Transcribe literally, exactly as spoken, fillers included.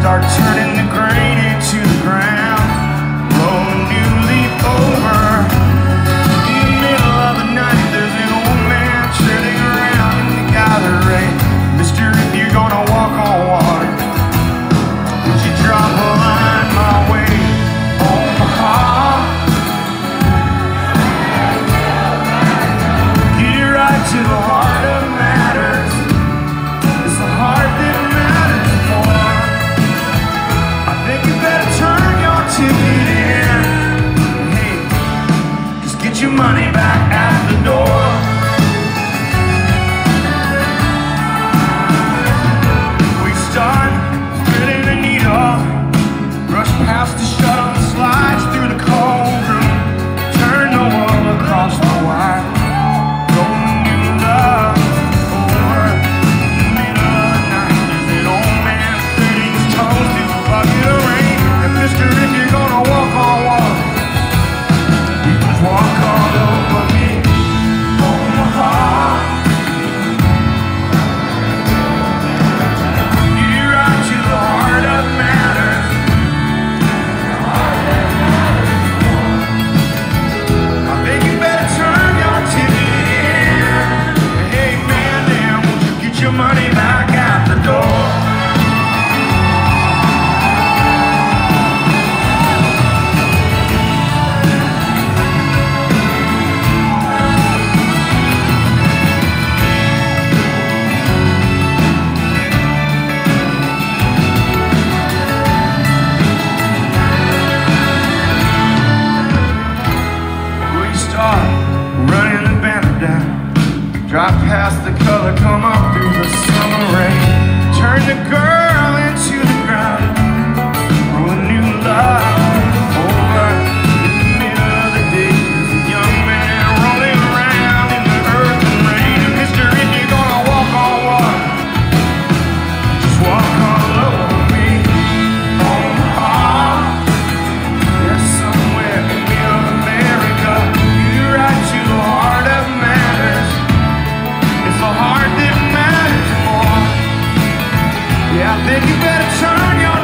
start turning the grain into the ground, roll a new leaf over. In the middle of the night, there's an old man treading around in the gathered rain. Mister, if you're gonna walk on water, would you drop a line my way? Omaha, get right to the heart of matters. It's the heart that matters more. I think you better turn your ticket in. Hey, just get your money back at the door. We start threading the needle, rush past the shuttle, slides through the cold room, turn the world across the wire, roll a new love over. In the middle of the night, there's an old man threading his toes through a bucket of rain. And mister, if you're gonna walk on water, you can walk all over me. Omaha, get right to the heart of matters. I think you better turn your ticket in. Hey man, damn, won't you get your money back at the door? We start running the banner down, drive past the color, come up through the summer rain, turn the girl into the ground, roll a new love over. In the middle of the day, there's a young man rolling around in the earth and rain. And mister, if you're gonna walk on water, just walk all over me. Omaha, there's somewhere in middle America, you're right to the heart of matters. It's the heart that matters more. Yeah, I think you better turn your